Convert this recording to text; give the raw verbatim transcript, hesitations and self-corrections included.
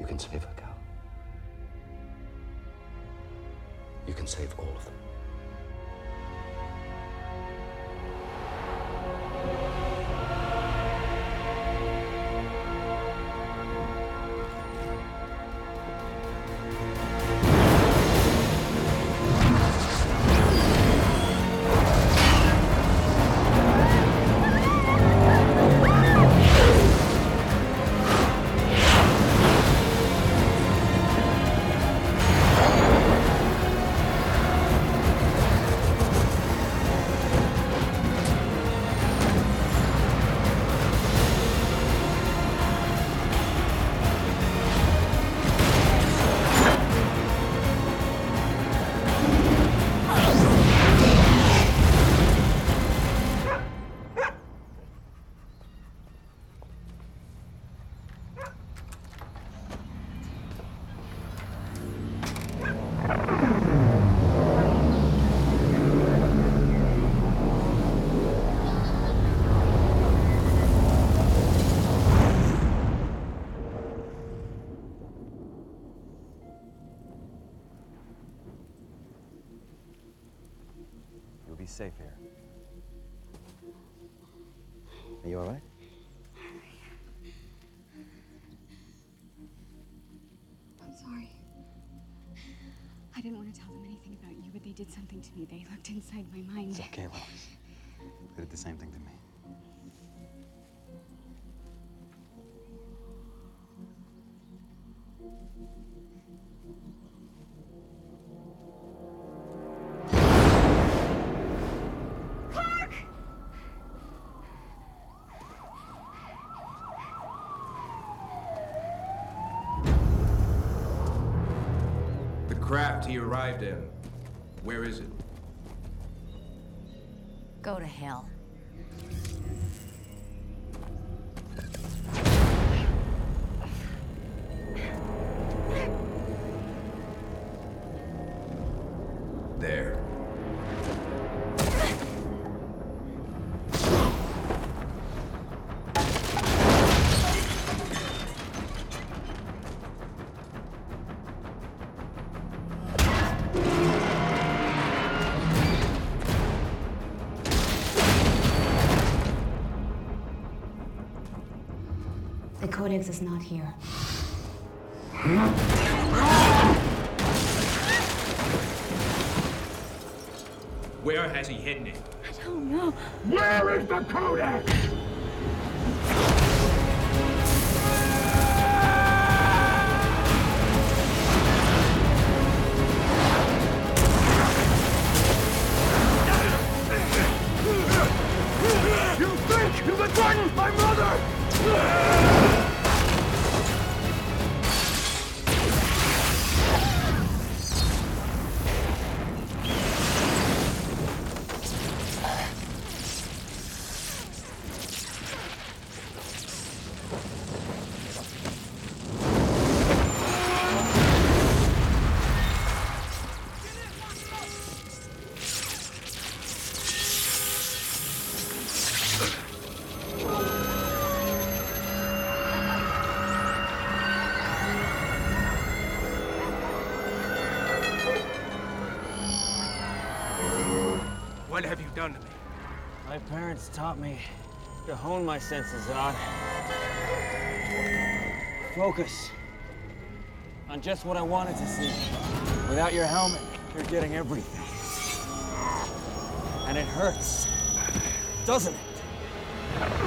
You can save her, Cal. You can save all of them. You'll be safe here. Are you all right? I'm sorry. I didn't want to tell them anything about you, but they did something to me. They looked inside my mind. It's okay, Lois. They did the same thing to me. Craft he arrived in. Where is it? Go to hell. There. The Codex is not here. Where has he hidden it? I don't know. Where is the Codex? You think you can threaten my mother? What have you done to me? My parents taught me to hone my senses on. Focus on just what I wanted to see. Without your helmet, you're getting everything. And it hurts, doesn't it?